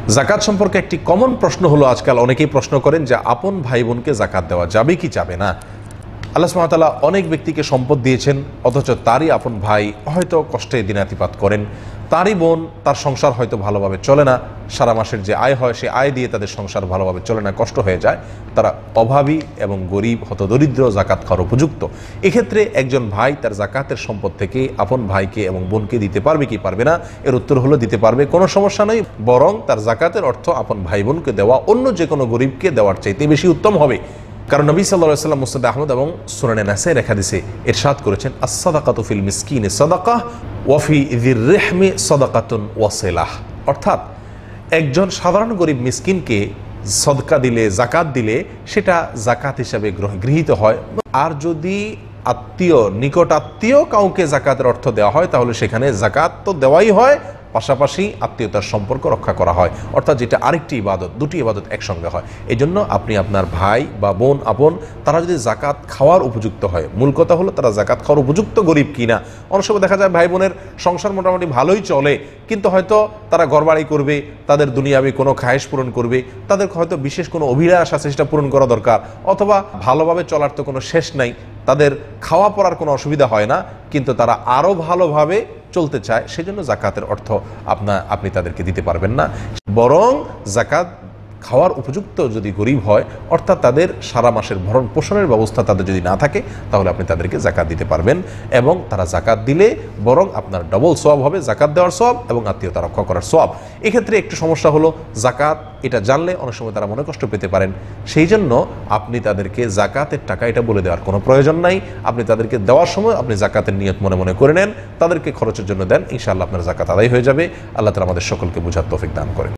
যাকাত সম্পর্কে একটি কমন প্রশ্ন হলো, আজকাল অনেকেই প্রশ্ন করেন যে আপন ভাই বোনকে যাকাত দেওয়া যাবে কি যাবে না। আল্লাহ সুবহানাহু ওয়া তাআলা অনেক ব্যক্তিকে সম্পদ দিয়েছেন, অথচ তারই আপন ভাই হয়তো কষ্টে দিনাতিপাত করেন, তারই বোন তার সংসার হয়তো ভালোভাবে চলে না, সারা মাসের যে আয় হয় সে আয় দিয়ে তাদের সংসার ভালোভাবে চলে না, কষ্ট হয়ে যায়, তারা অভাবী এবং গরিব হতদরিদ্র, যাকাত খাওয়ার উপযুক্ত। এক্ষেত্রে একজন ভাই তার যাকাতের সম্পদ থেকে আপন ভাইকে এবং বোনকে দিতে পারবে কি পারবে না? এর উত্তর হলো দিতে পারবে, কোনো সমস্যা নেই। বরং তার যাকাতের অর্থ আপন ভাই বোনকে দেওয়া অন্য যে কোনো গরিবকে দেওয়ার চাইতে বেশি উত্তম হবে। কারণ নবী সাল্লাল্লাহু আলাইহি ওয়াসাল্লাম মুসনাদ আহমদ এবং সুনানে নাসাঈর হাদিসে ইরশাদ করেছেন, আস-সাদাকাতু ফিল মিসকিনি সাদাকাহ ওয়া ফি যির রিহমি সাদাকাতুন ওয়াসিলাহ। অর্থাৎ একজন সাধারণ গরিব মিসকিনকে সদকা দিলে, যাকাত দিলে সেটা যাকাত হিসাবে গৃহীত হয়। আর যদি আত্মীয়, নিকট আত্মীয় কাউকে যাকাতের অর্থ দেওয়া হয় তাহলে সেখানে যাকাত তো দেওয়াই হয়, পাশাপাশি আত্মীয়তার সম্পর্ক রক্ষা করা হয়। অর্থাৎ যেটা আরেকটি ইবাদত, দুটি ইবাদত একসঙ্গে হয়। এই জন্য আপনি আপনার ভাই বা বোন আপন, তারা যদি যাকাত খাওয়ার উপযুক্ত হয়, মূল কথা হলো তারা যাকাত খাওয়ার উপযুক্ত গরিব কিনা। অনেক সময় দেখা যায় ভাই বোনের সংসার মোটামুটি ভালোই চলে, কিন্তু হয়তো তারা ঘরবাড়ি করবে, তাদের দুনিয়াবি কোনো খায়েশ পূরণ করবে, তাদের হয়তো বিশেষ কোনো অভিলাষ আছে সেটা পূরণ করা দরকার, অথবা ভালোভাবে চলার তো কোনো শেষ নাই, তাদের খাওয়া পড়ার কোনো অসুবিধা হয় না, কিন্তু তারা আরও ভালোভাবে চলতে চায়, সেজন্য যাকাতের অর্থ আপনি তাদেরকে দিতে পারবেন না। বরং যাকাত খাওয়ার উপযুক্ত যদি গরিব হয়, অর্থাৎ তাদের সারা মাসের ভরণ পোষণের ব্যবস্থা তাদের যদি না থাকে, তাহলে আপনি তাদেরকে যাকাত দিতে পারবেন। এবং তারা যাকাত দিলে বরং আপনার ডবল সওয়াব হবে, যাকাত দেওয়ার সওয়াব এবং আত্মীয়তা রক্ষা করার সওয়াব। এক্ষেত্রে একটু সমস্যা হলো, যাকাত এটা জানলে অনেক সময় তারা মনে কষ্ট পেতে পারেন। সেই জন্য আপনি তাদেরকে যাকাতের টাকা এটা বলে দেওয়ার কোনো প্রয়োজন নাই। আপনি তাদেরকে দেওয়ার সময় আপনি যাকাতের নিয়ত মনে মনে করে নেন, তাদেরকে খরচের জন্য দেন, ইনশাআল্লাহ আপনার যাকাত আদায় হয়ে যাবে। আল্লাহ তাআলা আমাদের সকলকে বুঝার তৌফিক দান করেন।